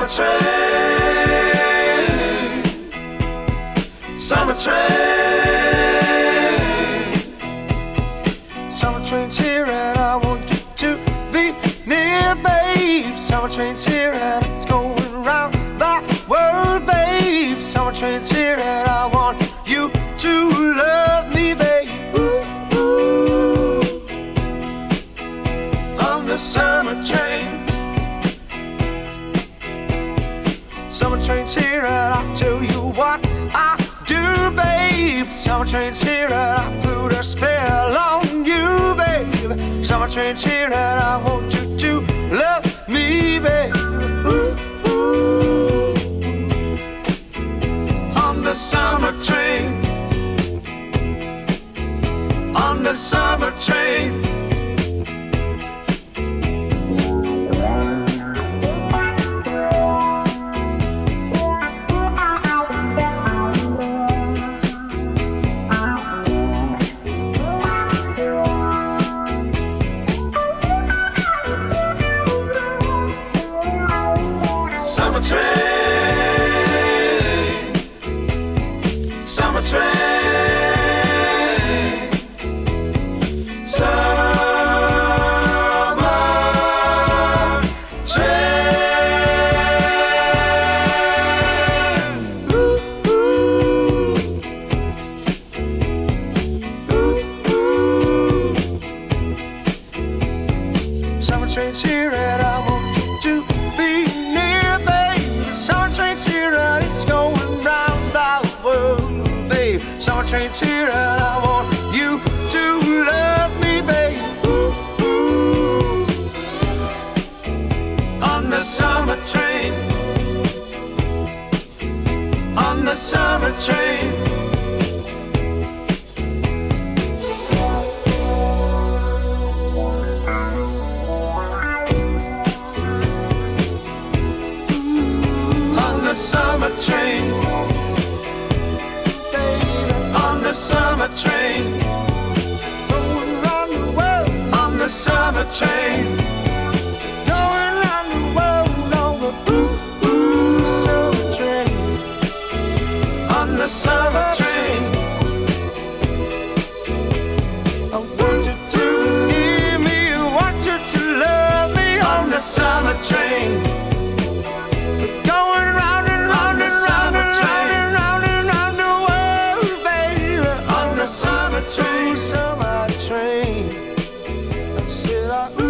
train, summer train, summer train's here and I want you to be near, babe. Summer train's here and it's going around the world, babe. Summer train's here and I want you to love me, babe. Ooh, ooh. On the summer train, summer train's here and I'll tell you what I do, babe. Summer train's here and I put a spell on you, babe. Summer train's here and I want you to love me, babe. Ooh, ooh. On the summer train, on the summer train. Summer train, summer train, summer train. Ooh, ooh. Ooh, ooh. Summer train's here and I want you to be near, babe. Summer train's here and it's going round the world, babe. Summer train's here and I want you to love me, babe. Ooh, ooh. On the summer train, on the summer train. On the summer train, baby, on the summer train, going round the world. On the summer train, going round the world on the ooh, ooh, summer train. On the summer train, I want you to hear me, I want you to love me. On the summer train, going round and round and round and round and round and round the world, baby. On the summer train, summer train. I said,